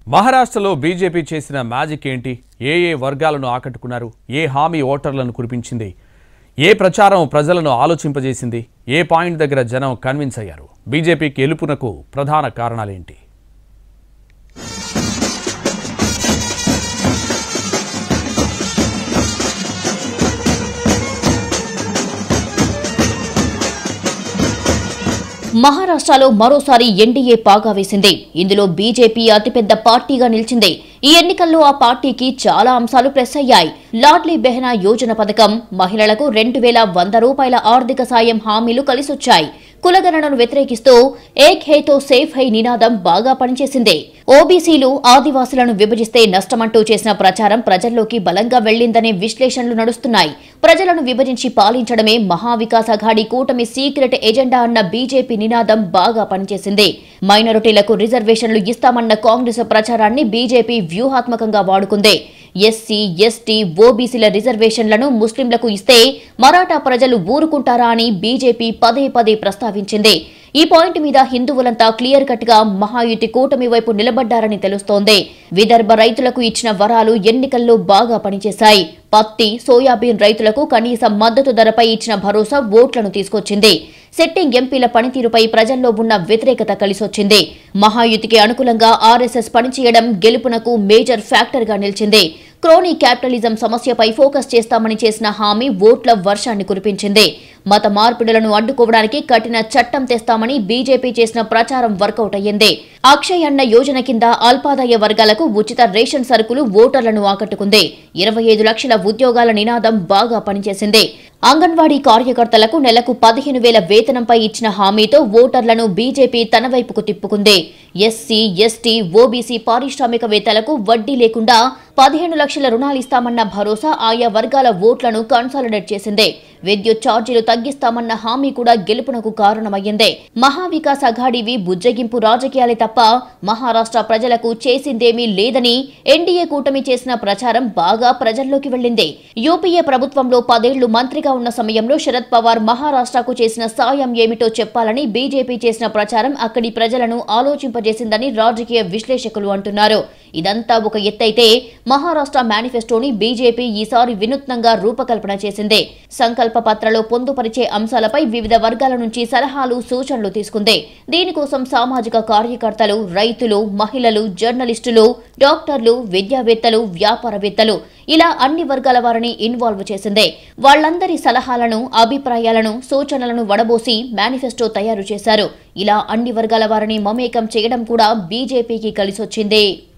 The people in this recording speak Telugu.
మహారాష్ట్రలో బీజేపీ చేసిన మ్యాజిక్ ఏంటి? ఏ వర్గాలను ఆకట్టుకున్నారు? ఏ హామీ ఓటర్లను కురిపించింది? ఏ ప్రచారం ప్రజలను ఆలోచింపజేసింది? ఏ పాయింట్ దగ్గర జనం కన్విన్స్ అయ్యారు? బీజేపీకి గెలుపునకు ప్రధాన కారణాలేంటి? మహారాష్ట్రలో మరోసారి ఎన్డీఏ పాగా వేసింది. ఇందులో బీజేపీ అతిపెద్ద పార్టీగా నిలిచింది. ఈ ఎన్నికల్లో ఆ పార్టీకి చాలా అంశాలు ప్లస్ అయ్యాయి. లాడ్లీ బెహనా యోజన పథకం, మహిళలకు 2100 రూపాయల ఆర్థిక సాయం హామీలు కలిసొచ్చాయి. కులగణనను వ్యతిరేకిస్తూ ఏక్ హై తో సేఫ్ హై నినాదం బాగా పనిచేసింది. ఓబీసీలు, ఆదివాసులను విభజిస్తే నష్టమంటూ చేసిన ప్రచారం ప్రజల్లోకి బలంగా వెళ్లిందనే విశ్లేషణలు నడుస్తున్నాయి. ప్రజలను విభజించి పాలించడమే మహావికాస్ అఘాడీ కూటమి సీక్రెట్ ఎజెండా అన్న బీజేపీ నినాదం బాగా పనిచేసింది. మైనారిటీలకు రిజర్వేషన్లు ఇస్తామన్న కాంగ్రెస్ ప్రచారాన్ని బీజేపీ వ్యూహాత్మకంగా వాడుకుంది. ఎస్సీ, ఎస్టీ, ఓబీసీల రిజర్వేషన్లను ముస్లింలకు ఇస్తే మరాఠా ప్రజలు ఊరుకుంటారా అని బీజేపీ పదే పదే ప్రస్తావించింది. ఈ పాయింట్ మీద హిందువులంతా క్లియర్ కట్ గా మహాయుతి కూటమి వైపు నిలబడ్డారని తెలుస్తోంది. విదర్భ రైతులకు ఇచ్చిన వరాలు ఎన్నికల్లో బాగా పనిచేశాయి. పత్తి, సోయాబీన్ రైతులకు కనీస మద్దతు ధరపై ఇచ్చిన భరోసా ఓట్లను తీసుకొచ్చింది. సెట్టింగ్ ఎంపీల పనితీరుపై ప్రజల్లో ఉన్న వ్యతిరేకత కలిసొచ్చింది. మహాయుతికి అనుకూలంగా ఆర్ఎస్ఎస్ పనిచేయడం గెలుపునకు మేజర్ ఫ్యాక్టర్ గా నిలిచింది. క్రోనీ క్యాపిటలిజం సమస్యపై ఫోకస్ చేస్తామని చేసిన హామీ ఓట్ల వర్షాన్ని కురిపించింది. మత మార్పిడులను అడ్డుకోవడానికి కఠిన చట్టం తెస్తామని బీజేపీ చేసిన ప్రచారం వర్కౌట్ అయ్యింది. అక్షయ్ అన్న యోజన కింద అల్పాదాయ వర్గాలకు ఉచిత రేషన్ సరుకులు ఓటర్లను ఆకట్టుకుంది. 25 లక్షల ఉద్యోగాల నినాదం బాగా పనిచేసింది. అంగన్వాడీ కార్యకర్తలకు నెలకు 15,000 వేతనంపై ఇచ్చిన హామీతో ఓటర్లను బీజేపీ తన వైపుకు తిప్పుకుంది. ఎస్సీ, ఎస్టీ, ఓబీసీ పారిశ్రామికవేత్తలకు వడ్డీ లేకుండా 15 లక్షల రుణాలిస్తామన్న భరోసా ఆయా వర్గాల ఓట్లను కన్సాలిడేట్ చేసింది. విద్యుత్ ఛార్జీలు తగ్గిస్తామన్న హామీ కూడా గెలుపునకు కారణమయ్యింది. మహావికాస్ అఘాడీవి బుజ్జగింపు రాజకీయాలే తప్ప మహారాష్ట్ర ప్రజలకు చేసిందేమీ లేదని ఎన్డీఏ కూటమి చేసిన ప్రచారం బాగా ప్రజల్లోకి వెళ్లింది. యూపీఏ ప్రభుత్వంలో 10 ఏళ్లు మంత్రిగా ఉన్న సమయంలో శరద్ పవార్ మహారాష్ట్రకు చేసిన సాయం ఏమిటో చెప్పాలని బీజేపీ చేసిన ప్రచారం అక్కడి ప్రజలను ఆలోచింపజేసిందని రాజకీయ విశ్లేషకులు అంటున్నారు. ఇదంతా ఒక ఎత్తైతే మహారాష్ట్ర మేనిఫెస్టోని బీజేపీ ఈసారి వినూత్నంగా రూపకల్పన చేసింది. సంకల్ప పత్రలో పొందుపరిచే అంశాలపై వివిధ వర్గాల నుంచి సలహాలు, సూచనలు తీసుకుంది. దీనికోసం సామాజిక కార్యకర్తలు, రైతులు, మహిళలు, జర్నలిస్టులు, డాక్టర్లు, విద్యావేత్తలు, వ్యాపారవేత్తలు ఇలా అన్ని వర్గాల వారిని ఇన్వాల్వ్ చేసింది. వాళ్లందరి సలహాలను, అభిప్రాయాలను, సూచనలను వడబోసి మేనిఫెస్టో తయారు చేశారు. ఇలా అన్ని వర్గాల వారిని మమేకం చేయడం కూడా బీజేపీకి కలిసొచ్చింది.